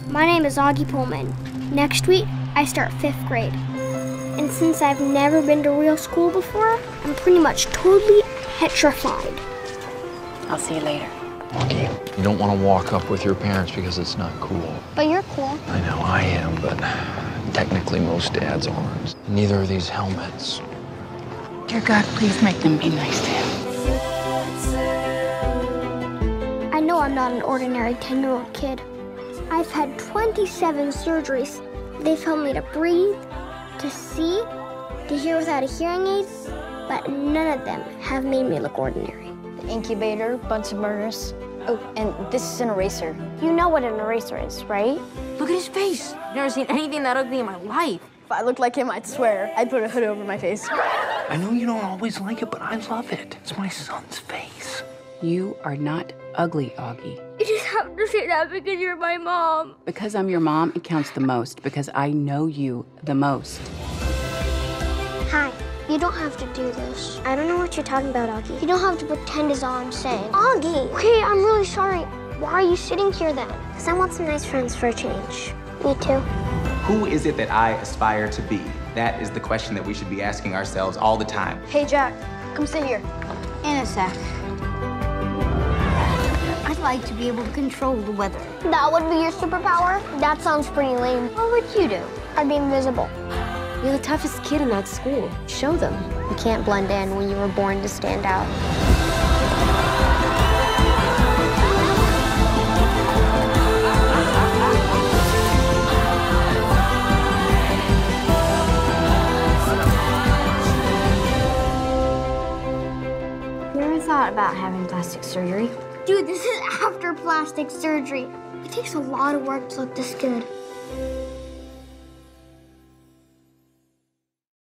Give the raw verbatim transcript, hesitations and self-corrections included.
My name is Augie Pullman. Next week, I start fifth grade. And since I've never been to real school before, I'm pretty much totally petrified. I'll see you later. Augie, you don't want to walk up with your parents because it's not cool. But you're cool. I know I am, but technically most dads aren't. Neither are these helmets. Dear God, please make them be nice to him. I know I'm not an ordinary ten-year-old kid. I've had twenty-seven surgeries. They've helped me to breathe, to see, to hear without a hearing aid, but none of them have made me look ordinary. The incubator, Bunsen burners. Oh, and this is an eraser. You know what an eraser is, right? Look at his face. Never seen anything that ugly in my life. If I looked like him, I'd swear I'd put a hood over my face. I know you don't always like it, but I love it. It's my son's face. You are not ugly, Augie. You just have to say that because you're my mom. Because I'm your mom, it counts the most, because I know you the most. Hi. You don't have to do this. I don't know what you're talking about, Augie. You don't have to pretend is all I'm saying. Augie! Okay, I'm really sorry. Why are you sitting here then? Because I want some nice friends for a change. Me too. Who is it that I aspire to be? That is the question that we should be asking ourselves all the time. Hey, Jack, come sit here. In a sec. I'd like to be able to control the weather. That would be your superpower? That sounds pretty lame. What would you do? I'd be invisible. You're the toughest kid in that school. Show them. You can't blend in when you were born to stand out. You ever thought about having plastic surgery? Dude, this is after plastic surgery. It takes a lot of work to look this good.